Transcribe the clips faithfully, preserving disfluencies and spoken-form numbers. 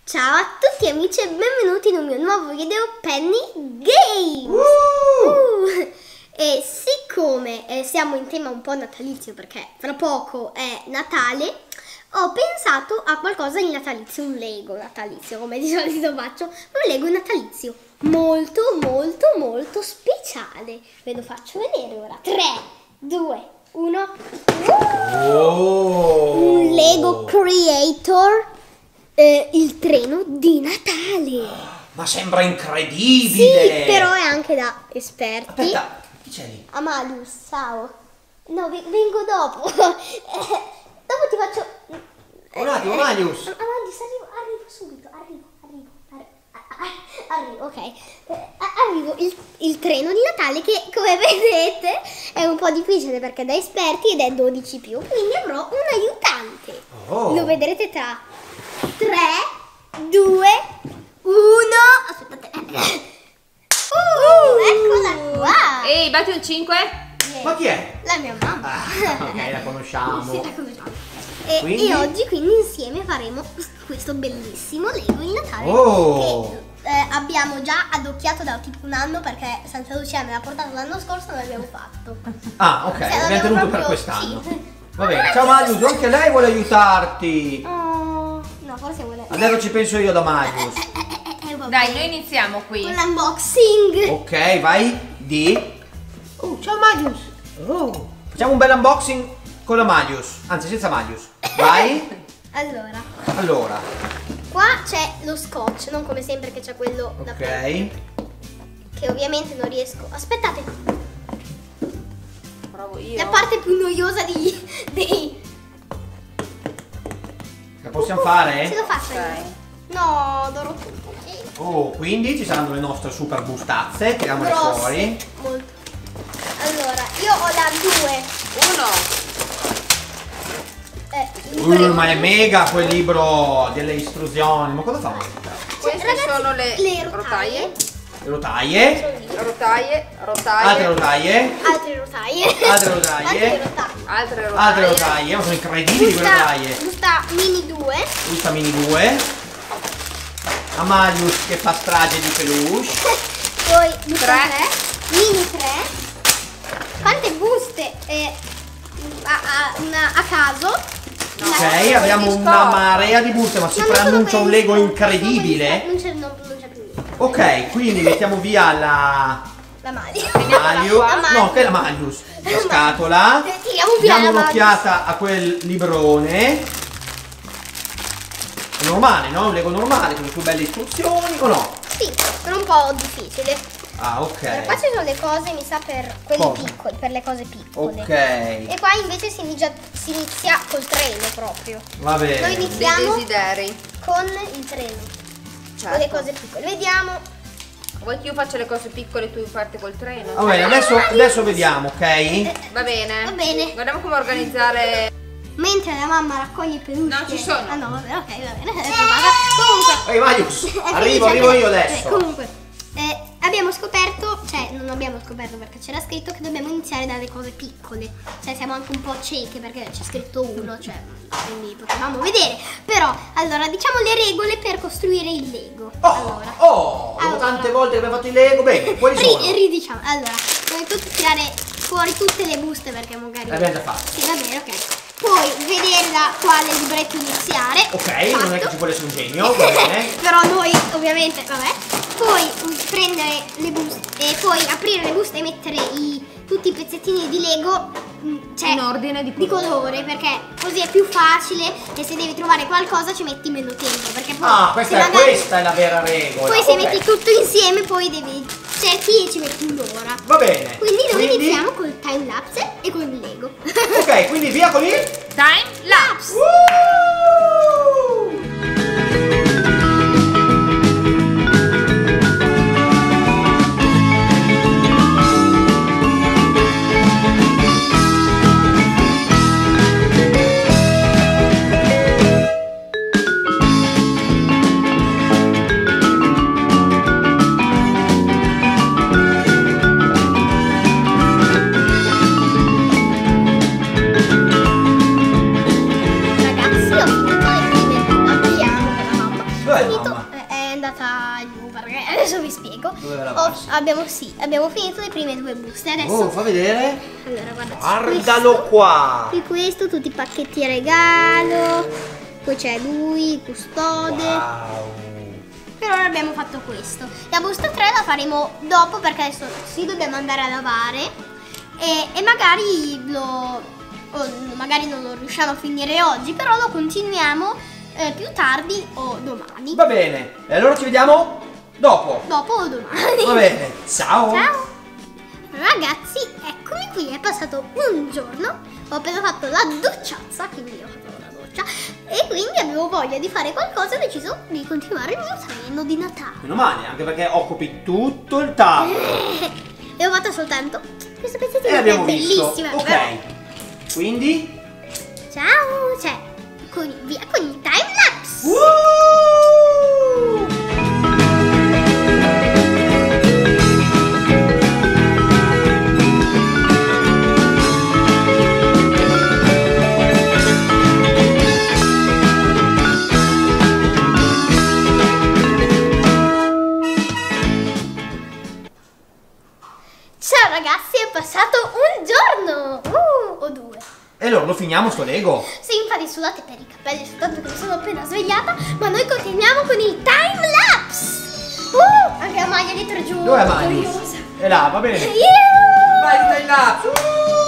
Ciao a tutti amici e benvenuti in un mio nuovo video Penny Games! Uh! Uh! E siccome eh, siamo in tema un po' natalizio, perché fra poco è Natale, ho pensato a qualcosa di natalizio, un Lego natalizio, come di solito faccio, un Lego natalizio molto molto molto speciale. Ve lo faccio vedere ora. tre, due, uno. Oh! Un Lego Creator. Eh, il treno di Natale. Ma sembra incredibile! Sì, però è anche da esperti. Aspetta, chi c'è lì? Amalius, ciao. No, vi- vengo dopo. Eh, dopo ti faccio... Un attimo, Amalius. Eh, Amalius, arrivo, arrivo subito, arrivo, arrivo. arri- ah, ah, Arrivo, ok. Eh, arrivo, il, il treno di Natale che, come vedete, è un po' difficile perché è da esperti ed è dodici più, quindi avrò un aiutante. Oh. Lo vedrete tra tre, due, uno. Aspettate. Uh, eccola qua. Ehi, batti un cinque? Ma chi è? La mia mamma. Ah, ok, la conosciamo. Sì, la conosciamo. E, Quindi? e oggi quindi insieme faremo questo bellissimo Lego di Natale Oh. che eh, abbiamo già adocchiato da tipo un anno perché Santa Lucia me l'ha portato l'anno scorso e non l'abbiamo fatto. Ah, ok, Cioè, l'abbiamo l'abbiamo tenuto proprio- per quest'anno. sì. Va bene, ciao Marius, anche lei vuole aiutarti. Oh, no, forse vuole... Adesso ci penso io da Marius. Eh, vabbè. Dai, noi iniziamo qui. Con l'unboxing. Ok, vai, di. Oh, ciao Marius. Oh. Facciamo un bel unboxing con la Marius, anzi senza Marius. Vai. Allora, Allora, qua c'è lo scotch, non come sempre che c'è quello da prendere, ok. che ovviamente non riesco. Aspettate, Provo io. la parte più noiosa di, dei... La possiamo Ce fare? lo faccio io. Ok. No, adoro tutto. Oh, quindi ci saranno le nostre super bustazze, tiriamole Grosse, fuori. molto. Allora, io ho la due. Uno. Eh, Uh, libro. ma è mega quel libro delle istruzioni, ma cosa fa? Queste ragazzi, sono le, le rotaie. rotaie. Le rotaie, Rotaie, rotaie. altre rotaie, Altre rotaie. Altre rotaie. Altre rotaie. Altre rotaie. altre rotaie, ma sono incredibili quelle Busta, rotaie. busta mini due. Busta mini due. Amalius che fa strage di peluche. Poi busta Tre. tre. Mini tre. Quante buste? Eh, a, a, una, a caso. No. Ok, non abbiamo si una scopre. marea di buste, ma si No, non preannuncia sono un Lego queste, incredibile. Non c'è non, non c'è più niente. Ok, quindi mettiamo via la La maglia. Marius, La maglia. no, che è la Marius, la scatola. Tiriamo via Diamo la maglia. un'occhiata a quel librone. È normale, no? Un Lego normale con le sue belle istruzioni o no? Sì, però un po' difficile. Ah, Allora, qua ok. ci sono le cose, mi sa, per quelli Cosa? piccoli, per le cose piccole. Ok, E qua invece si inizia, si inizia col treno proprio. va Noi bene. Dei iniziamo desideri. con il treno, con le Certo. cose piccole. Vediamo. Vuoi che io faccia le cose piccole e tu parti col treno? Va bene, adesso, adesso vediamo, ok? Va bene. Va bene. Guardiamo come organizzare. Mentre la mamma raccoglie i peluche. Non ci sono. Ah no, vabbè, ok, va bene. Comunque. Ehi Marius, Eh, arrivo, quindi arrivo c'è- io eh, adesso. comunque, eh, abbiamo scoperto, cioè non abbiamo scoperto perché c'era scritto che dobbiamo iniziare dalle cose piccole. Cioè siamo anche un po' cieche perché c'è scritto uno, cioè quindi potevamo vedere. Però, allora, diciamo le regole per costruire il Lego. Oh, Allora, oh, dopo Allora. tante volte che abbiamo fatto i Lego, bene, quali sono? ri- ridiciamo. Allora, prima di tutto tirare fuori tutte le buste perché magari... L'abbiamo già fatto. Sì, va bene, ok. Poi vedere da quale libretto iniziare. Ok, Fatto. non è che ci vuole essere un genio, va bene. Però noi ovviamente, vabbè. Poi mm, prendere le buste e poi aprire le buste e mettere i, tutti i pezzettini di Lego mm, cioè, In ordine di di colore, perché così è più facile e se devi trovare qualcosa ci metti meno tempo. Perché poi Ah, se questa è, magari- questa è la vera regola. Poi se ok. metti tutto insieme poi devi cerchi e ci metti un'ora. Va bene. Quindi noi iniziamo col time lapse e con il Lego. Ok, quindi via con il... Time lapse. Woo! Ragazzi, andata giù perché adesso vi spiego. Dove la Ho- passi? abbiamo, sì, abbiamo finito le prime due buste. Adesso Oh, fa vedere. allora guardate, Guardalo questo, qua. qui questo, tutti i pacchetti regalo. Poi c'è lui, il custode. Wow. Per ora abbiamo fatto questo. La busta tre la faremo dopo perché adesso sì, dobbiamo andare a lavare e, e magari lo o magari non lo riusciamo a finire oggi, però lo continuiamo eh, più tardi o domani. Va bene. E allora ci vediamo dopo. Dopo o domani. Va bene. Ciao. Ciao. Ragazzi, eccomi qui, è passato un giorno, ho appena fatto la docciazza, quindi ho fatto la doccia e quindi avevo voglia di fare qualcosa e ho deciso di continuare il mio treno di Natale. Meno male, anche perché occupi tutto il tavolo. E ho fatto soltanto questo pezzettino E che è abbiamo visto. bellissimo. Ok. Quindi. Ciao, cioè, con, via con il time lapse. Woo! Ciao ragazzi, è passato un giorno uh, o due. E allora lo finiamo sto Lego. Sì, infatti scusate per i capelli, soltanto che mi sono appena svegliata, ma noi continuiamo con il time lapse. Uh, anche la maglia dietro giù. Dov'è Magnus? gloriosa. E là, va bene. Iuh! Vai, dai là. Uh!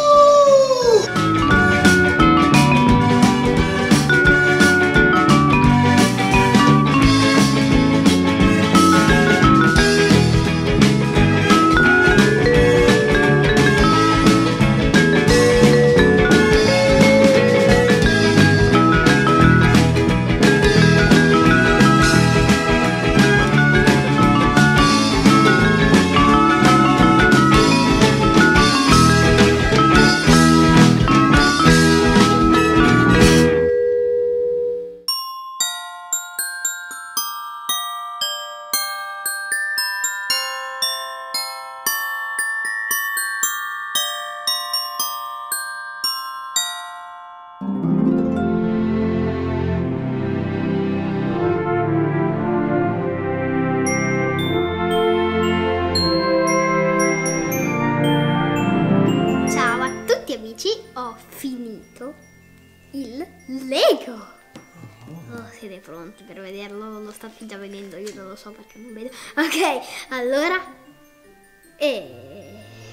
Ciao a tutti amici, ho finito il Lego. Oh, siete pronti per vederlo? Lo state già vedendo, io non lo so perché non vedo. Ok, allora. E...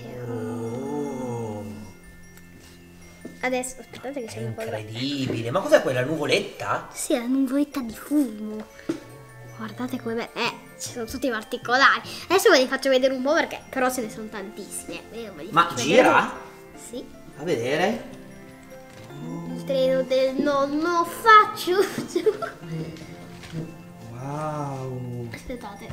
Adesso aspettate che c'è una cosa. Incredibile. Ma cos'è quella nuvoletta? Sì, è la nuvoletta di fumo. Guardate come bella. Eh, ci sono tutti i particolari. Adesso ve li faccio vedere un po' perché però ce ne sono tantissime. Io ve li Ma faccio gira? vedere. Sì. A vedere. Il treno del nonno faccio giù. Wow. Aspettate.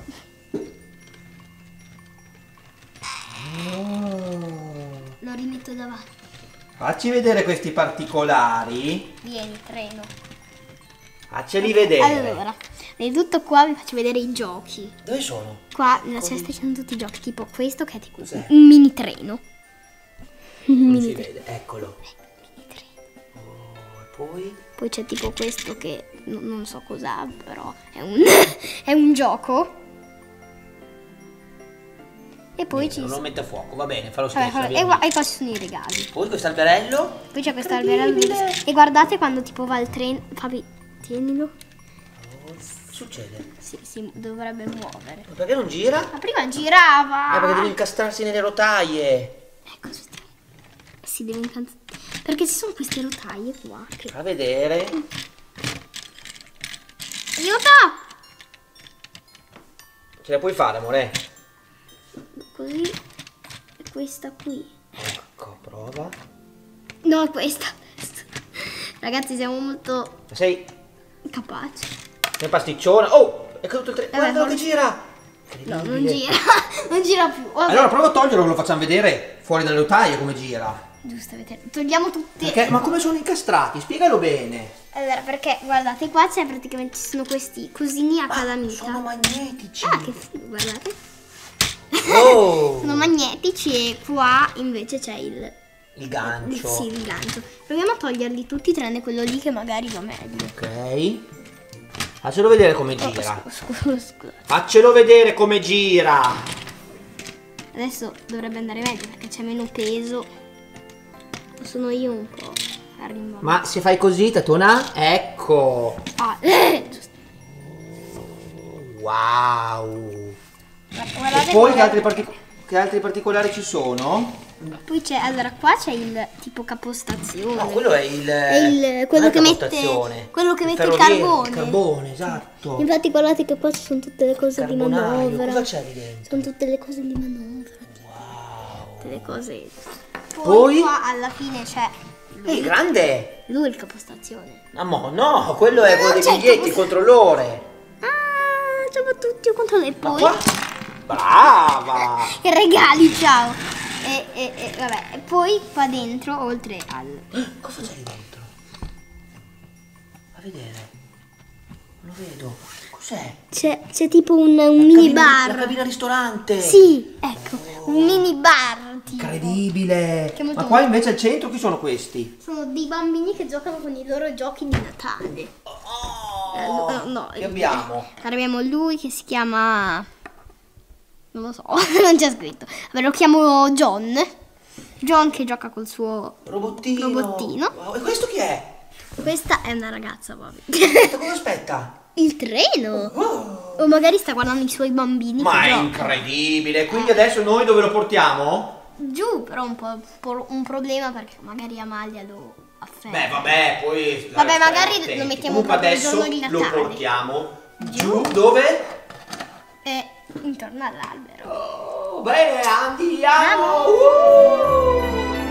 Oh. Lo rimetto davanti. Facci vedere questi particolari. Vieni, treno. Facceli vedere. Allora, di tutto qua vi faccio vedere i giochi. Dove sono? Qua nella cesta ci sono tutti i giochi, tipo questo che è tipo Cos'è? un mini treno. Un Non mini si treno. vede, eccolo. Mini treno. Oh, e poi? Poi c'è tipo questo che non, non so cos'ha, però è un, è un gioco. E poi Niente, ci non lo sono. mette a fuoco, va bene, fa lo Vabbè, stesso. vabbè, via, e, qua, via. e qua ci sono i regali. Poi questo alberello? Poi c'è questo alberello. Incredibile. E guardate quando tipo va il treno. Fabi, tienilo. Che succede? Sì, si dovrebbe muovere. Ma perché non gira? Ma prima girava. Eh, perché deve incastrarsi nelle rotaie. Ecco, si deve, si deve incantare. Perché ci sono queste rotaie qua. Che... Fa vedere. Aiuto! Ce la puoi fare, amore? Così. E questa qui. Ecco, prova. No, questa. Ragazzi, siamo molto Ma sei, capaci. sei pasticciona. Oh, è caduto il treno. Vabbè, Guarda che forse- gira. No, non Incredibile. gira. Non gira più. Vabbè. Allora prova a toglierlo che lo facciamo vedere fuori dalle rotaie come gira. Giusto, avete. Togliamo tutte. Perché? Ma come sono incastrati? Spiegalo bene. Allora, perché guardate, qua c'è praticamente ci sono questi cosini a calamita. Sono magnetici. Ah, che figo, guardate. Oh, Sono magnetici e qua invece c'è il. il gancio. Sì, il gancio. Proviamo a toglierli tutti tranne quello lì che magari va meglio. Ok. Faccelo vedere come Oh, gira. scusa, scusa, scusa. Faccelo vedere come gira. Adesso dovrebbe andare meglio perché c'è meno peso. Sono io un po' a rimbalzo. Ma se fai così, Tatona, ecco. Ah, eh, giusto. Wow. Guardate E poi come- che altri, partico- che altri particolari ci sono? Poi c'è, allora qua c'è il tipo capostazione. No, quello è il... È il- quello non è che mette- capostazione. quello che mette il ferroviere, carbone. Il carbone, esatto. Infatti guardate che qua ci sono tutte le cose di Carbonaio, manovra. cosa c'è lì dentro? Sono tutte le cose di manovra. Wow. Tutte le cose. Poi, Poi? qua alla fine c'è Ehi, grande! lui il capostazione. Ah, mo, no, quello è quello dei c'è il biglietti, il capo- controllore. Ah, ciao a tutti, un controllo. E Ma poi qua? Brava! i regali, ciao. E, e, e vabbè, e poi qua dentro, oltre al. Cosa c'è lì dentro? A vedere. Non lo vedo. Cos'è? C'è, c'è tipo un, un mini Cabina- La bar. cabina ristorante. Sì, ecco, un mini bar. Tipo. Incredibile. Che molto Ma qua invece al centro chi sono questi? Sono dei bambini che giocano con i loro giochi di Natale. Oh, Eh, no, no, che eh, abbiamo? Abbiamo lui che si chiama. Non lo so, non c'è scritto. Vabbè, lo chiamo John. John che gioca col suo. Robottino. Robottino. Wow, e questo chi è? Questa è una ragazza, vabbè. Aspetta, cosa aspetta? Il treno. Oh. O magari sta guardando i suoi bambini. Ma che è giocano. incredibile. Quindi adesso noi dove lo portiamo? Giù, però un po' po- un problema perché magari Amalia lo afferra. Beh, vabbè, poi. Vabbè, stai magari attenti. lo mettiamo Comunque proprio il adesso giorno di lo Natale. portiamo giù dove? E intorno all'albero. Oh, bene, andiamo. Andiamo. Uh.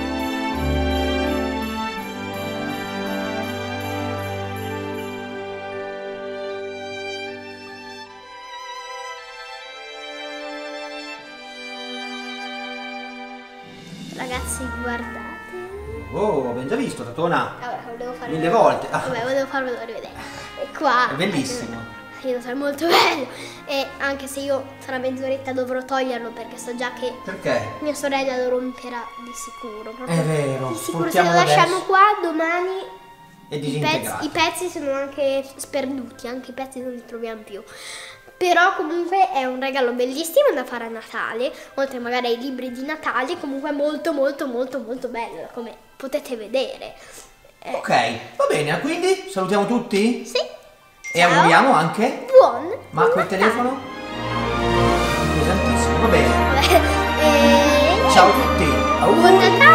Ragazzi, guardate. Oh, abbiamo già visto, Tatona. Vabbè, volevo farvelo. Mille volte. Ah. Vabbè, volevo farvelo rivedere. E qua. È bellissimo. Credo sarà molto bello. E anche se io tra mezz'oretta dovrò toglierlo perché so già che Perché? mia sorella lo romperà di sicuro. Proprio È vero. Di sicuro se Portiamolo lo lasciamo adesso. qua domani È i pezzi, disintegrato. i pezzi sono anche sperduti, anche i pezzi non li troviamo più. Però comunque è un regalo bellissimo da fare a Natale, oltre magari ai libri di Natale, comunque molto molto molto molto bello, come potete vedere. Eh, Ok, va bene, quindi salutiamo tutti? Sì. E Ciao. auguriamo anche? Buon Ma col Natale. telefono? Pesantissimo, va bene. Vabbè, eh, Ciao a tutti. Buon Natale.